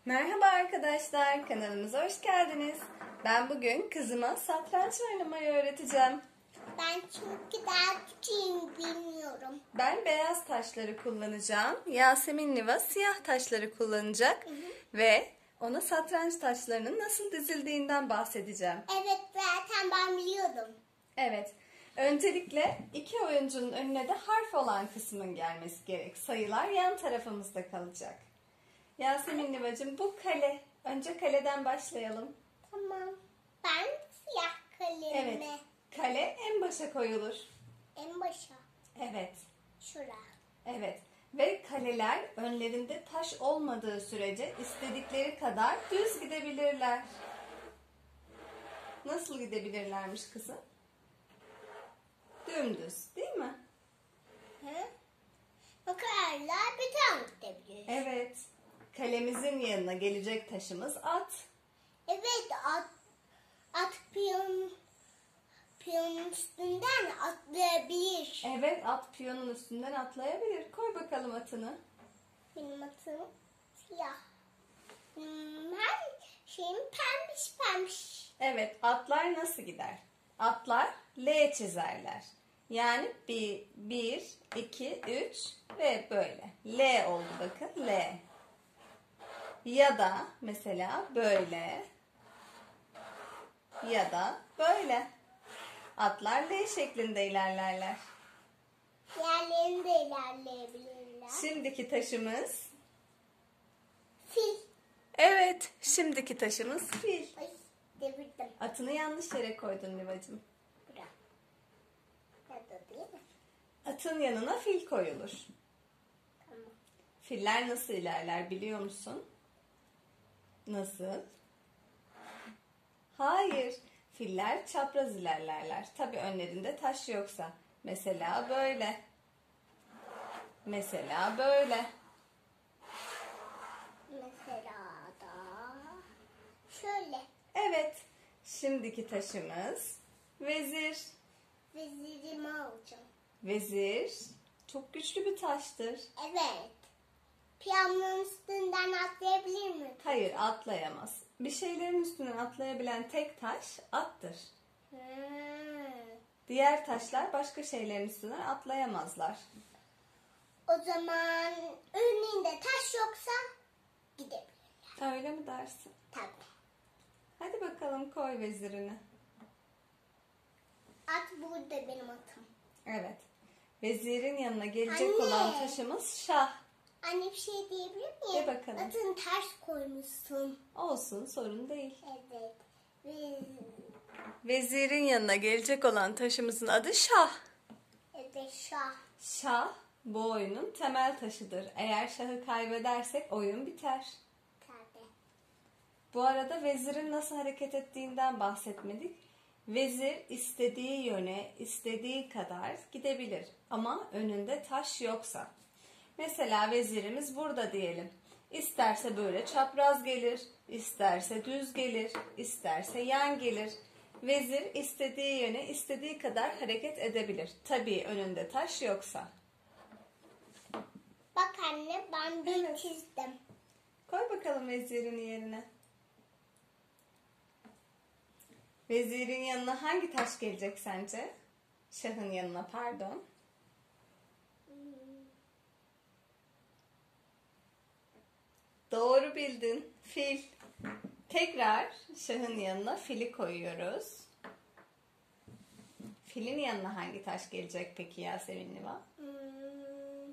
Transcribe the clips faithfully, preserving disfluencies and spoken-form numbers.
Merhaba arkadaşlar, kanalımıza hoş geldiniz. Ben bugün kızıma satranç oynamayı öğreteceğim. Ben çünkü daha küçüğüm, bilmiyorum. Ben beyaz taşları kullanacağım. Yasemin Niva siyah taşları kullanacak. Hı hı. Ve ona satranç taşlarının nasıl dizildiğinden bahsedeceğim. Evet, zaten ben biliyordum. Evet. Öncelikle iki oyuncunun önüne de harf olan kısmın gelmesi gerek. Sayılar yan tarafımızda kalacak. Yasemin Nivacığım, bu kale. Önce kaleden başlayalım. Tamam. Ben siyah kalemime. Evet. Kale en başa koyulur. En başa. Evet. Şura. Evet. Ve kaleler önlerinde taş olmadığı sürece istedikleri kadar düz gidebilirler. Nasıl gidebilirlermiş kızım? Dümdüz, değil mi? Hı? Bakarlar bir tane gidebilir. Evet. Kalemizin yanına gelecek taşımız at. Evet, at, at piyon, piyonun üstünden atlayabilir. Evet, at piyonun üstünden atlayabilir. Koy bakalım atını. Benim atım siyah. Hmm, ben şeyim pembiş pembiş. Evet, atlar nasıl gider? Atlar L çizerler. Yani bir, bir, iki, üç ve böyle. L oldu bakın, L. Ya da mesela böyle ya da böyle. Atlar L şeklinde ilerlerler. Diğerlerini de ilerleyebilirler. Şimdiki taşımız Fil. Evet, şimdiki taşımız fil. Ay, devirdim. Atını yanlış yere koydun Nivacığım. Bura. Ya da değil mi? Atın yanına fil koyulur. Tamam. Filler nasıl ilerler biliyor musun? Nasıl? Hayır. Filler çapraz ilerlerler. Tabii önlerinde taş yoksa. Mesela böyle. Mesela böyle. Mesela da şöyle. Evet. Şimdiki taşımız vezir. Vezirimi alacağım. Vezir çok güçlü bir taştır. Evet. Piyanonun üstünden atlayabilir mi? Hayır, atlayamaz. Bir şeylerin üstünden atlayabilen tek taş attır. Hmm. Diğer taşlar başka şeylerin üstünden atlayamazlar. O zaman önünde taş yoksa gidebilirler. Öyle mi dersin? Tabii. Hadi bakalım, koy vezirini. At burada benim atım. Evet. Vezirin yanına gelecek Anne. olan taşımız şah. Anne, bir şey diyebilir miyim? De bakalım. Atın ters koymuşsun. Olsun, sorun değil. Evet. Ve... Vezirin yanına gelecek olan taşımızın adı şah. Evet, şah. Şah bu oyunun temel taşıdır. Eğer şahı kaybedersek oyun biter. Tabii. Bu arada vezirin nasıl hareket ettiğinden bahsetmedik. Vezir istediği yöne, istediği kadar gidebilir. Ama önünde taş yoksa. Mesela vezirimiz burada diyelim. İsterse böyle çapraz gelir, isterse düz gelir, isterse yan gelir. Vezir istediği yöne, istediği kadar hareket edebilir. Tabii önünde taş yoksa. Bak anne, ben bir Evet. çizdim. Koy bakalım vezirini yerine. Vezirin yanına hangi taş gelecek sence? Şahın yanına, pardon. Doğru bildin. Fil. Tekrar şahın yanına fili koyuyoruz. Filin yanına hangi taş gelecek peki Yasemin Niva? Hmm.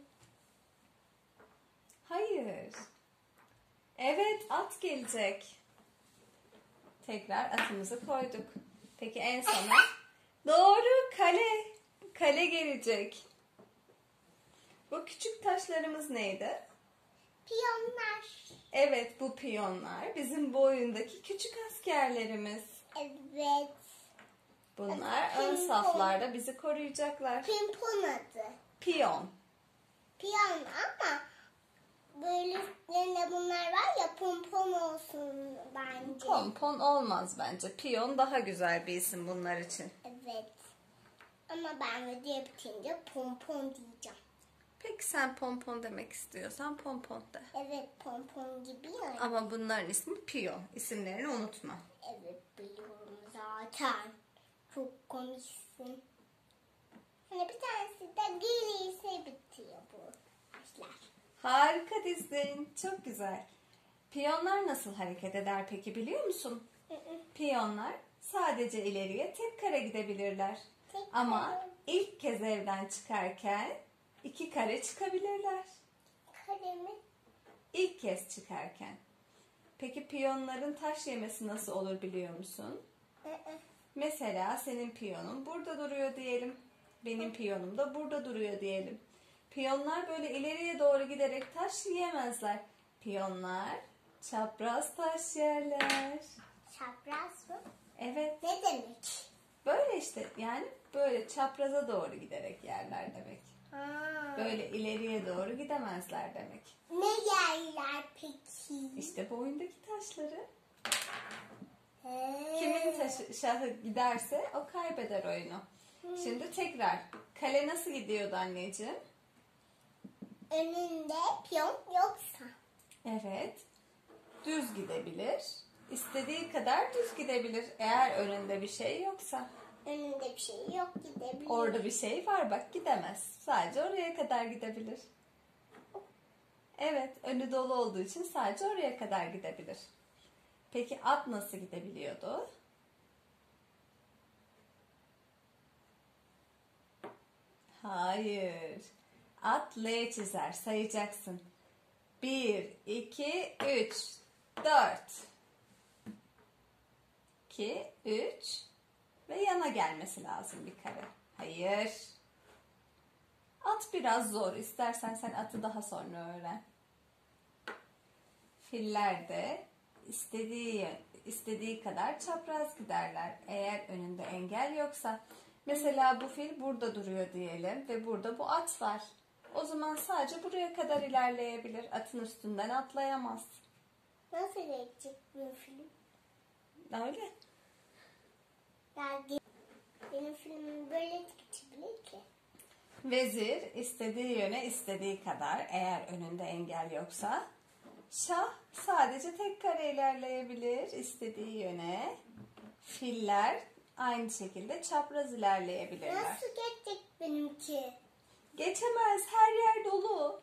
Hayır. Evet, at gelecek. Tekrar atımızı koyduk. Peki en sona? Doğru, kale. Kale gelecek. Bu küçük taşlarımız neydi? Piyonlar. Evet, bu piyonlar bizim bu oyundaki küçük askerlerimiz. Evet. Bunlar Pimpon. ön saflarda bizi koruyacaklar. Pimpon adı. Piyon. Piyon ama böyle üstlerinde bunlar var ya, pompon olsun bence. Pompon olmaz bence. Piyon daha güzel bir isim bunlar için. Evet. Ama ben video bitince pompon diyeceğim. Peki sen pompon demek istiyorsan pompon de. Evet, pompon gibi ya. Ama bunların ismi piyon. İsimlerini unutma. Evet, biliyorum zaten. Çok komiksin. Hani bir tanesi de gelirse bitiyor bu başlar. Harika dizdin. Çok güzel. Piyonlar nasıl hareket eder peki biliyor musun? Piyonlar sadece ileriye tek kare gidebilirler. Tek Ama kare. ilk kez evden çıkarken iki kare çıkabilirler. Kare mi? İlk kez çıkarken. Peki piyonların taş yemesi nasıl olur biliyor musun? Mesela senin piyonun burada duruyor diyelim. Benim piyonum da burada duruyor diyelim. Piyonlar böyle ileriye doğru giderek taş yiyemezler. Piyonlar çapraz taş yerler. Çapraz mı? Evet. Ne demek? Böyle işte yani böyle çapraza doğru giderek yerler demek. Ha. Böyle ileriye doğru gidemezler demek. Ne yerler peki? İşte bu oyundaki taşları. He. Kimin taşı, şahı giderse o kaybeder oyunu. Şimdi tekrar. Kale nasıl gidiyordu anneciğim? Önünde piyon yoksa. Evet. Düz gidebilir. İstediği kadar düz gidebilir. Eğer önünde bir şey yoksa. Önünde bir şey yok, gidebilir. Orada bir şey var bak gidemez. Sadece oraya kadar gidebilir. Evet, önü dolu olduğu için sadece oraya kadar gidebilir. Peki at nasıl gidebiliyordu? Hayır. At L çizer. Sayacaksın. Bir, iki, üç, dört. İki, üç ve yana gelmesi lazım bir kare. Hayır. At biraz zor. İstersen sen atı daha sonra öğren. Filler de istediği istediği kadar çapraz giderler. Eğer önünde engel yoksa. Mesela bu fil burada duruyor diyelim ve burada bu at var. O zaman sadece buraya kadar ilerleyebilir. Atın üstünden atlayamaz. Nasıl geçecek bu film? Öyle. Yani benim filmim böyle geçebilir ki. Vezir istediği yöne istediği kadar eğer önünde engel yoksa. Şah sadece tek kare ilerleyebilir istediği yöne. Filler aynı şekilde çapraz ilerleyebilirler. Nasıl geçecek benimki? Geçemez, her yer dolu.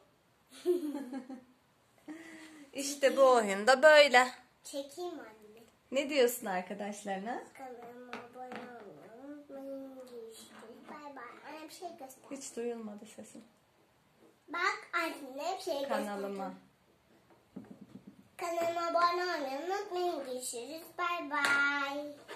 İşte bu oyunda böyle. Çekeyim anne. Ne diyorsun arkadaşlarına? Kanalıma abone olmayı unutmayın. Görüşürüz. Bay bay. Anne bir şey göster. Hiç duyulmadı sesin. Bak anne bir şey göster. Kanalıma. Kanalıma abone olmayı unutmayın. Görüşürüz. Bay bay.